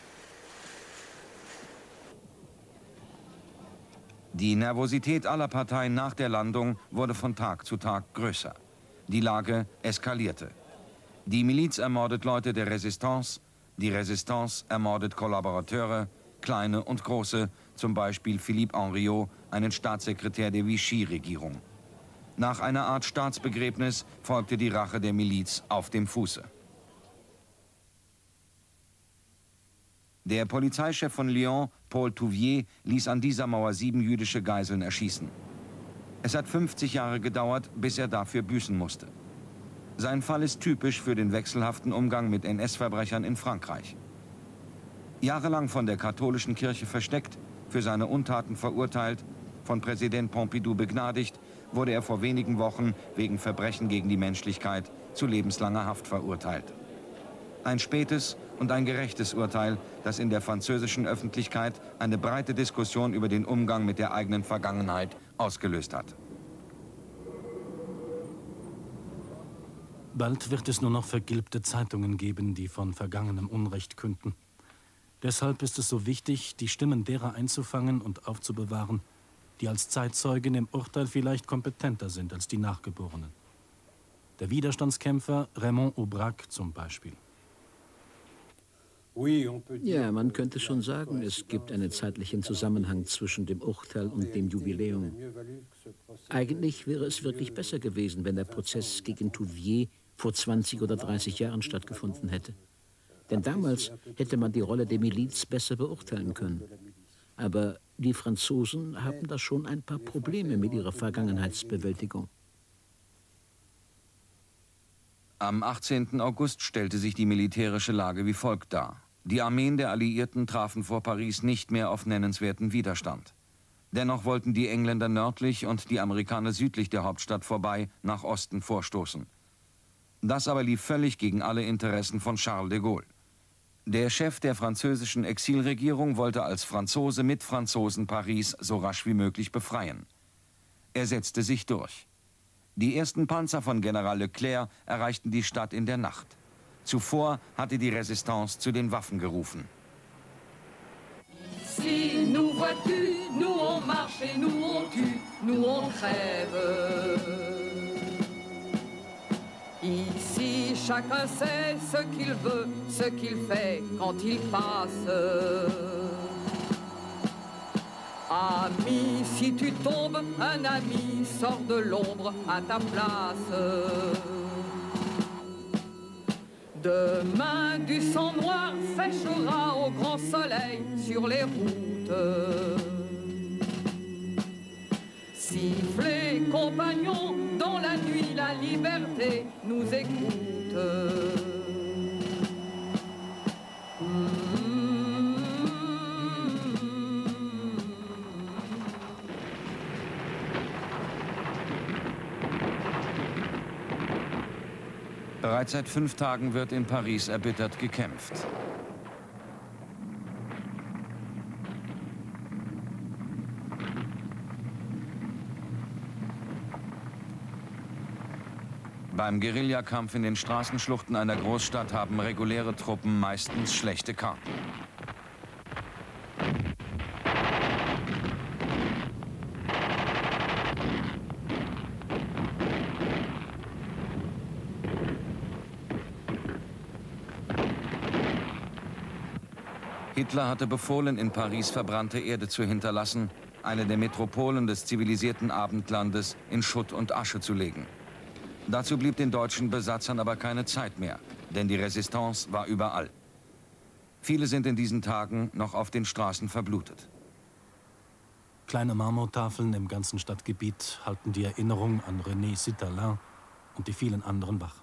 Die Nervosität aller Parteien nach der Landung wurde von Tag zu Tag größer. Die Lage eskalierte. Die Miliz ermordet Leute der Resistance, die Resistance ermordet Kollaborateure, kleine und große, zum Beispiel Philippe Henriot, einen Staatssekretär der Vichy-Regierung. Nach einer Art Staatsbegräbnis folgte die Rache der Miliz auf dem Fuße. Der Polizeichef von Lyon, Paul Touvier, ließ an dieser Mauer 7 jüdische Geiseln erschießen. Es hat 50 Jahre gedauert, bis er dafür büßen musste. Sein Fall ist typisch für den wechselhaften Umgang mit NS-Verbrechern in Frankreich. Jahrelang von der katholischen Kirche versteckt, für seine Untaten verurteilt, von Präsident Pompidou begnadigt, wurde er vor wenigen Wochen wegen Verbrechen gegen die Menschlichkeit zu lebenslanger Haft verurteilt. Ein spätes und ein gerechtes Urteil, das in der französischen Öffentlichkeit eine breite Diskussion über den Umgang mit der eigenen Vergangenheit ausgelöst hat. Bald wird es nur noch vergilbte Zeitungen geben, die von vergangenem Unrecht künden. Deshalb ist es so wichtig, die Stimmen derer einzufangen und aufzubewahren, die als Zeitzeugen im Urteil vielleicht kompetenter sind als die Nachgeborenen. Der Widerstandskämpfer Raymond Aubrac zum Beispiel. Ja, man könnte schon sagen, es gibt einen zeitlichen Zusammenhang zwischen dem Urteil und dem Jubiläum. Eigentlich wäre es wirklich besser gewesen, wenn der Prozess gegen Touvier vor 20 oder 30 Jahren stattgefunden hätte. Denn damals hätte man die Rolle der Miliz besser beurteilen können. Aber die Franzosen haben da schon ein paar Probleme mit ihrer Vergangenheitsbewältigung. Am 18. August stellte sich die militärische Lage wie folgt dar. Die Armeen der Alliierten trafen vor Paris nicht mehr auf nennenswerten Widerstand. Dennoch wollten die Engländer nördlich und die Amerikaner südlich der Hauptstadt vorbei nach Osten vorstoßen. Das aber lief völlig gegen alle Interessen von Charles de Gaulle. Der Chef der französischen Exilregierung wollte als Franzose mit Franzosen Paris so rasch wie möglich befreien. Er setzte sich durch. Die ersten Panzer von General Leclerc erreichten die Stadt in der Nacht. Zuvor hatte die Resistance zu den Waffen gerufen. Ici, nous vois-tu, nous on marche et nous on tue, nous on crève. Ici, chacun sait ce qu'il veut, ce qu'il fait quand il passe. Ami, si tu tombes, un ami sort de l'ombre à ta place. Demain, du sang noir séchera au grand soleil sur les routes. Sifflez, compagnons, dans la nuit la liberté nous écoute. Bereits seit 5 Tagen wird in Paris erbittert gekämpft. Beim Guerillakampf in den Straßenschluchten einer Großstadt haben reguläre Truppen meistens schlechte Karten. Hitler hatte befohlen, in Paris verbrannte Erde zu hinterlassen, eine der Metropolen des zivilisierten Abendlandes in Schutt und Asche zu legen. Dazu blieb den deutschen Besatzern aber keine Zeit mehr, denn die Resistance war überall. Viele sind in diesen Tagen noch auf den Straßen verblutet. Kleine Marmortafeln im ganzen Stadtgebiet halten die Erinnerung an René Sitterlin und die vielen anderen wach.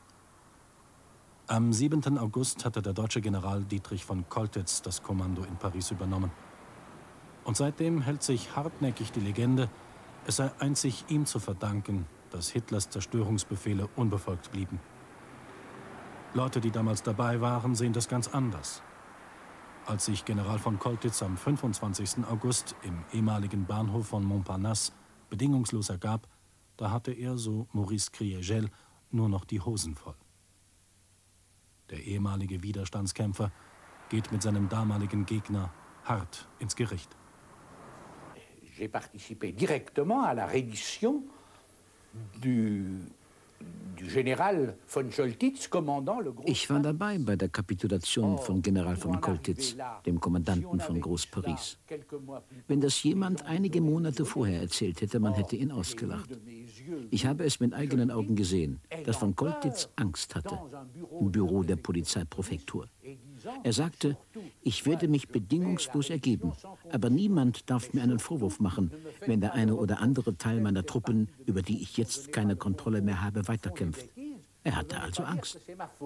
Am 7. August hatte der deutsche General Dietrich von Coltitz das Kommando in Paris übernommen. Und seitdem hält sich hartnäckig die Legende, es sei einzig ihm zu verdanken, dass Hitlers Zerstörungsbefehle unbefolgt blieben. Leute, die damals dabei waren, sehen das ganz anders. Als sich General von Coltitz am 25. August im ehemaligen Bahnhof von Montparnasse bedingungslos ergab, da hatte er, so Maurice Kriegel, nur noch die Hosen voll. Der ehemalige Widerstandskämpfer geht mit seinem damaligen Gegner hart ins Gericht. J'ai participé directement à la reddition du General von Coltitz, commandant le Gros. Ich war dabei bei der Kapitulation von General von Coltitz, dem Kommandanten von Groß-Paris. Wenn das jemand einige Monate vorher erzählt hätte, man hätte ihn ausgelacht. Ich habe es mit eigenen Augen gesehen, dass von Coltitz Angst hatte, im Büro der Polizeipräfektur. Er sagte, ich werde mich bedingungslos ergeben, aber niemand darf mir einen Vorwurf machen, wenn der eine oder andere Teil meiner Truppen, über die ich jetzt keine Kontrolle mehr habe, weiterkämpft. Er hatte also Angst.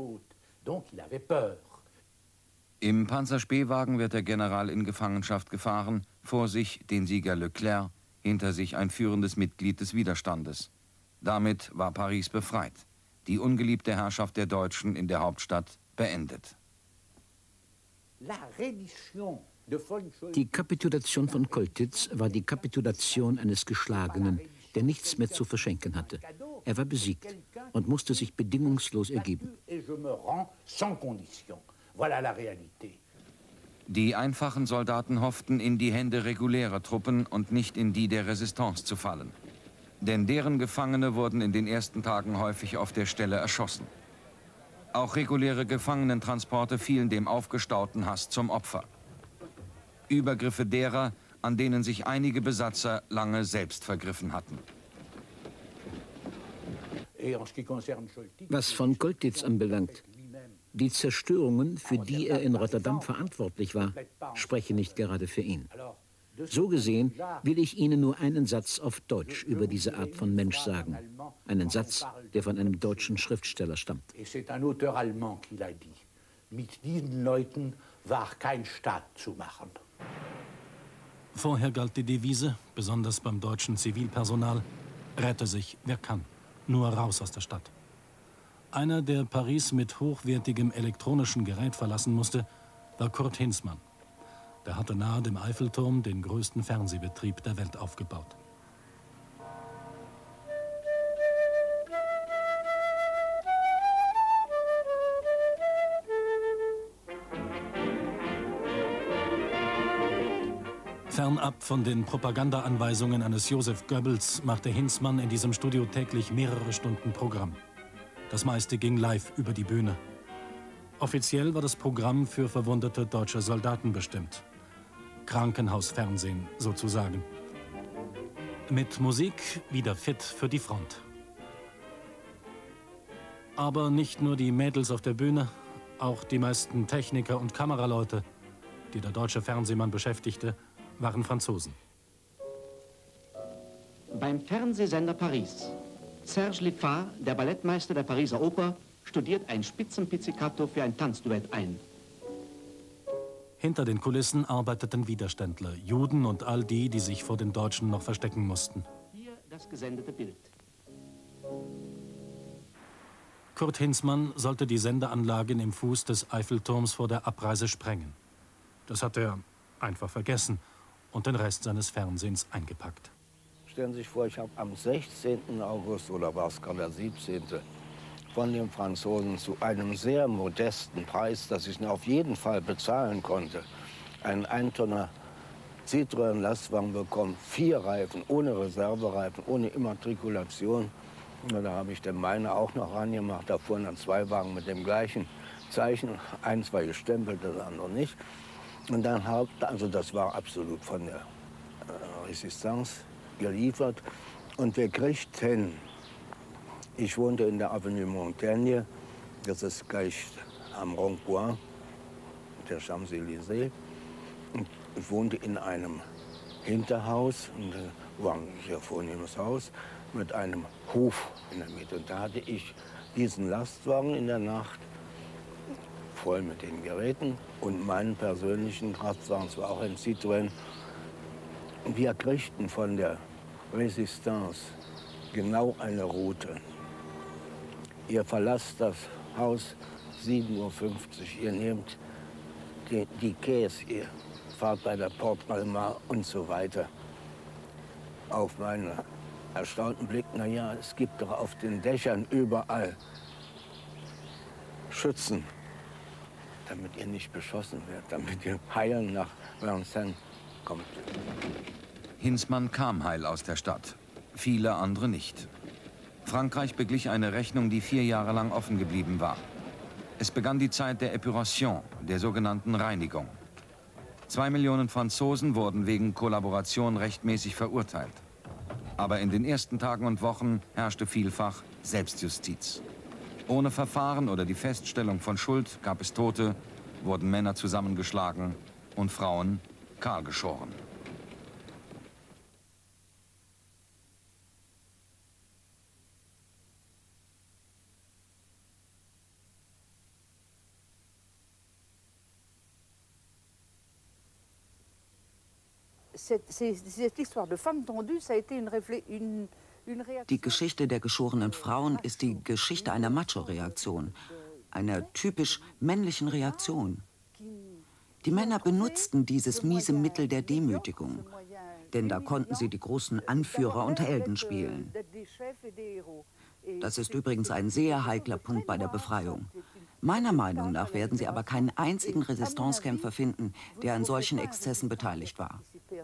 Im Panzerspähwagen wird der General in Gefangenschaft gefahren, vor sich den Sieger Leclerc, hinter sich ein führendes Mitglied des Widerstandes. Damit war Paris befreit, die ungeliebte Herrschaft der Deutschen in der Hauptstadt beendet. Die Kapitulation von Coltitz war die Kapitulation eines Geschlagenen, der nichts mehr zu verschenken hatte. Er war besiegt und musste sich bedingungslos ergeben. Die einfachen Soldaten hofften, in die Hände regulärer Truppen und nicht in die der Resistance zu fallen. Denn deren Gefangene wurden in den ersten Tagen häufig auf der Stelle erschossen. Auch reguläre Gefangenentransporte fielen dem aufgestauten Hass zum Opfer. Übergriffe derer, an denen sich einige Besatzer lange selbst vergriffen hatten. Was von Coltitz anbelangt, die Zerstörungen, für die er in Rotterdam verantwortlich war, sprechen nicht gerade für ihn. So gesehen will ich Ihnen nur einen Satz auf Deutsch über diese Art von Mensch sagen. Einen Satz, der von einem deutschen Schriftsteller stammt. Mit diesen Leuten war kein Staat zu machen. Vorher galt die Devise, besonders beim deutschen Zivilpersonal, rette sich, wer kann. Nur raus aus der Stadt. Einer, der Paris mit hochwertigem elektronischen Gerät verlassen musste, war Kurt Hinzmann. Der hatte nahe dem Eiffelturm den größten Fernsehbetrieb der Welt aufgebaut. Fernab von den Propagandaanweisungen eines Joseph Goebbels machte Hinzmann in diesem Studio täglich mehrere Stunden Programm. Das meiste ging live über die Bühne. Offiziell war das Programm für verwundete deutsche Soldaten bestimmt. Krankenhausfernsehen sozusagen. Mit Musik wieder fit für die Front. Aber nicht nur die Mädels auf der Bühne, auch die meisten Techniker und Kameraleute, die der deutsche Fernsehmann beschäftigte, waren Franzosen. Beim Fernsehsender Paris. Serge Liffard, der Ballettmeister der Pariser Oper, studiert ein Spitzenpizzicato für ein Tanzduett ein. Hinter den Kulissen arbeiteten Widerständler, Juden und all die, die sich vor den Deutschen noch verstecken mussten. Hier das gesendete Bild. Kurt Hinzmann sollte die Sendeanlagen im Fuß des Eiffelturms vor der Abreise sprengen. Das hat er einfach vergessen und den Rest seines Fernsehens eingepackt. Stellen Sie sich vor, ich habe am 16. August, oder war es gerade der 17., von den Franzosen zu einem sehr modesten Preis, dass ich ihn auf jeden Fall bezahlen konnte, einen 1-Tonner Citroën-Lastwagen bekommen, 4 Reifen, ohne Reservereifen, ohne Immatrikulation. Und da habe ich den meine auch noch rangemacht. Da fuhren dann 2 Wagen mit dem gleichen Zeichen. Eins war gestempelt, das andere nicht. Und dann also das war absolut von der Resistance geliefert. Und wir kriegten, ich wohnte in der Avenue Montaigne, das ist gleich am Rond-Point der Champs-Élysées. Ich wohnte in einem Hinterhaus, und war ein sehr vornehmes Haus, mit einem Hof in der Mitte. Und da hatte ich diesen Lastwagen in der Nacht, voll mit den Geräten und meinen persönlichen Kraftwagen, es war auch ein Citroën. Und wir kriegten von der Resistance genau eine Route. Ihr verlasst das Haus 7:50 Uhr, ihr nehmt die Quais, ihr fahrt bei der Porte Malmar und so weiter. Auf meinen erstaunten Blick, naja, es gibt doch auf den Dächern überall Schützen, damit ihr nicht beschossen werdet, damit ihr heil nach Vincennes kommt. Hinzmann kam heil aus der Stadt, viele andere nicht. Frankreich beglich eine Rechnung, die 4 Jahre lang offen geblieben war. Es begann die Zeit der Épuration, der sogenannten Reinigung. 2 Millionen Franzosen wurden wegen Kollaboration rechtmäßig verurteilt. Aber in den ersten Tagen und Wochen herrschte vielfach Selbstjustiz. Ohne Verfahren oder die Feststellung von Schuld gab es Tote, wurden Männer zusammengeschlagen und Frauen kahlgeschoren. Die Geschichte der geschorenen Frauen ist die Geschichte einer Macho-Reaktion, einer typisch männlichen Reaktion. Die Männer benutzten dieses miese Mittel der Demütigung, denn da konnten sie die großen Anführer und Helden spielen. Das ist übrigens ein sehr heikler Punkt bei der Befreiung. Meiner Meinung nach werden Sie aber keinen einzigen Resistancekämpfer finden, der an solchen Exzessen beteiligt war.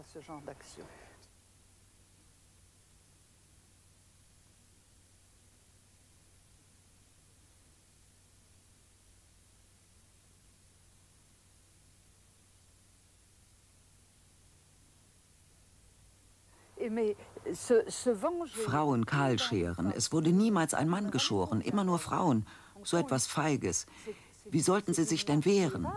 Frauen kahl scheren. Es wurde niemals ein Mann geschoren, immer nur Frauen. So etwas Feiges. Wie sollten sie sich denn wehren?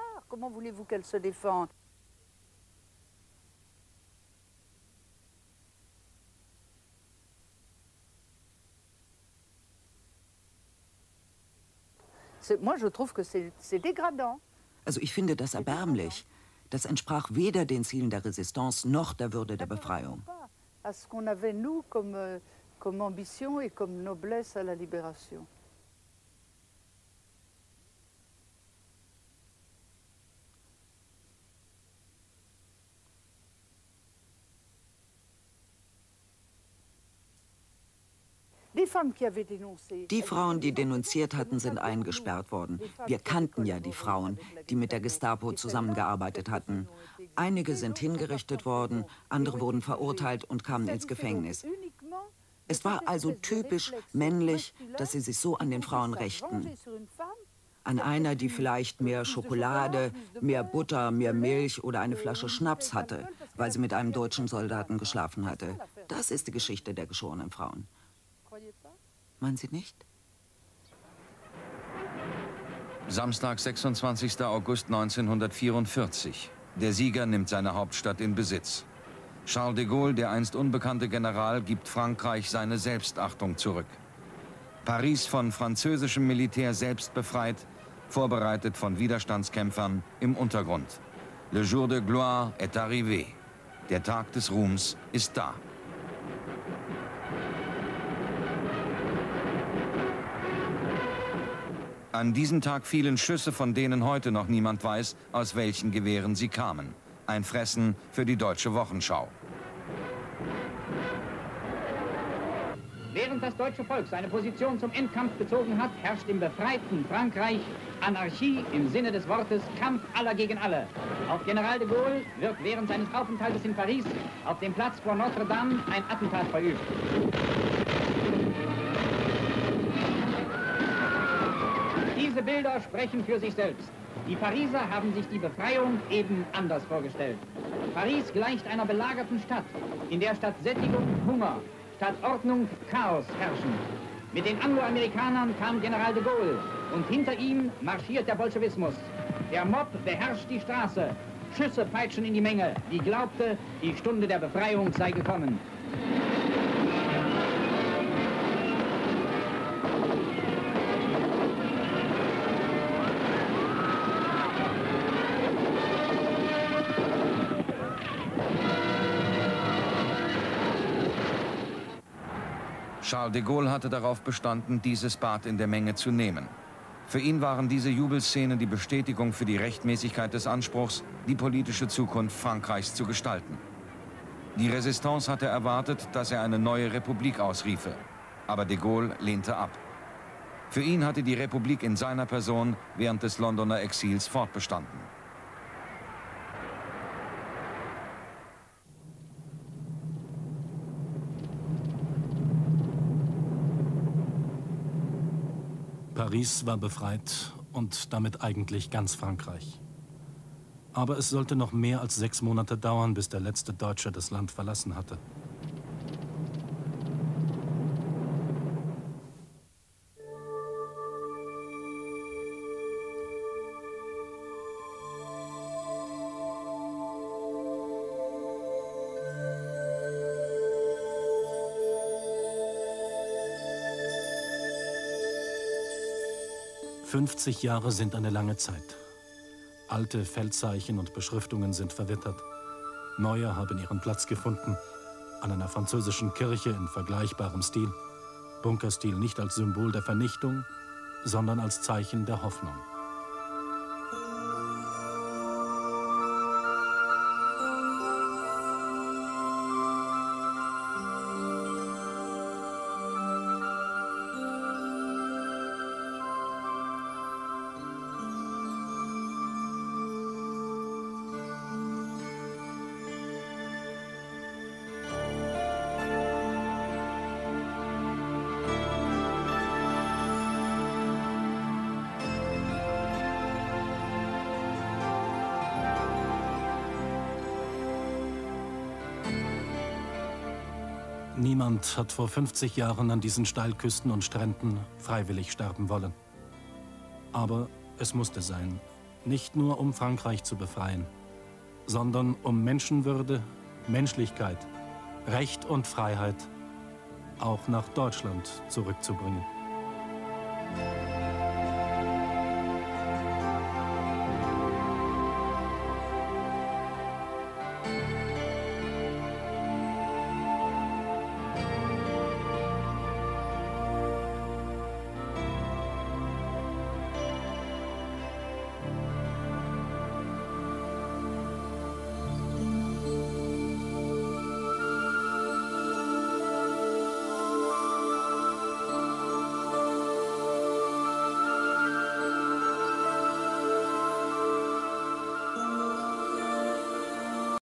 Also ich finde das erbärmlich. Das entsprach weder den Zielen der Resistance noch der Würde der Befreiung. À ce qu'on avait, nous, comme ambition et comme noblesse à la libération. Die Frauen, die denunziert hatten, sind eingesperrt worden. Wir kannten ja die Frauen, die mit der Gestapo zusammengearbeitet hatten. Einige sind hingerichtet worden, andere wurden verurteilt und kamen ins Gefängnis. Es war also typisch männlich, dass sie sich so an den Frauen rächten. An einer, die vielleicht mehr Schokolade, mehr Butter, mehr Milch oder eine Flasche Schnaps hatte, weil sie mit einem deutschen Soldaten geschlafen hatte. Das ist die Geschichte der geschorenen Frauen. Meinen Sie nicht? Samstag, 26. August 1944. Der Sieger nimmt seine Hauptstadt in Besitz. Charles de Gaulle, der einst unbekannte General, gibt Frankreich seine Selbstachtung zurück. Paris von französischem Militär selbst befreit, vorbereitet von Widerstandskämpfern im Untergrund. Le jour de gloire est arrivé. Der Tag des Ruhms ist da. An diesem Tag fielen Schüsse, von denen heute noch niemand weiß, aus welchen Gewehren sie kamen. Ein Fressen für die Deutsche Wochenschau. Während während das deutsche Volk seine Position zum Endkampf bezogen hat, herrscht im befreiten Frankreich Anarchie im Sinne des Wortes, Kampf aller gegen alle. Auf General de Gaulle wird während seines Aufenthaltes in Paris auf dem Platz vor Notre Dame ein Attentat verübt. Diese Bilder sprechen für sich selbst. Die Pariser haben sich die Befreiung eben anders vorgestellt. Paris gleicht einer belagerten Stadt, in der statt Sättigung Hunger, statt Ordnung Chaos herrschen. Mit den Angloamerikanern kam General de Gaulle und hinter ihm marschiert der Bolschewismus. Der Mob beherrscht die Straße. Schüsse peitschen in die Menge, die glaubte, die Stunde der Befreiung sei gekommen. Charles de Gaulle hatte darauf bestanden, dieses Bad in der Menge zu nehmen. Für ihn waren diese Jubelszenen die Bestätigung für die Rechtmäßigkeit des Anspruchs, die politische Zukunft Frankreichs zu gestalten. Die Resistance hatte erwartet, dass er eine neue Republik ausriefe. Aber de Gaulle lehnte ab. Für ihn hatte die Republik in seiner Person während des Londoner Exils fortbestanden. Paris war befreit und damit eigentlich ganz Frankreich. Aber es sollte noch mehr als 6 Monate dauern, bis der letzte Deutsche das Land verlassen hatte. »50 Jahre sind eine lange Zeit. Alte Feldzeichen und Beschriftungen sind verwittert. Neue haben ihren Platz gefunden, an einer französischen Kirche in vergleichbarem Stil. Bunkerstil nicht als Symbol der Vernichtung, sondern als Zeichen der Hoffnung.« Niemand hat vor 50 Jahren an diesen Steilküsten und Stränden freiwillig sterben wollen. Aber es musste sein, nicht nur um Frankreich zu befreien, sondern um Menschenwürde, Menschlichkeit, Recht und Freiheit auch nach Deutschland zurückzubringen.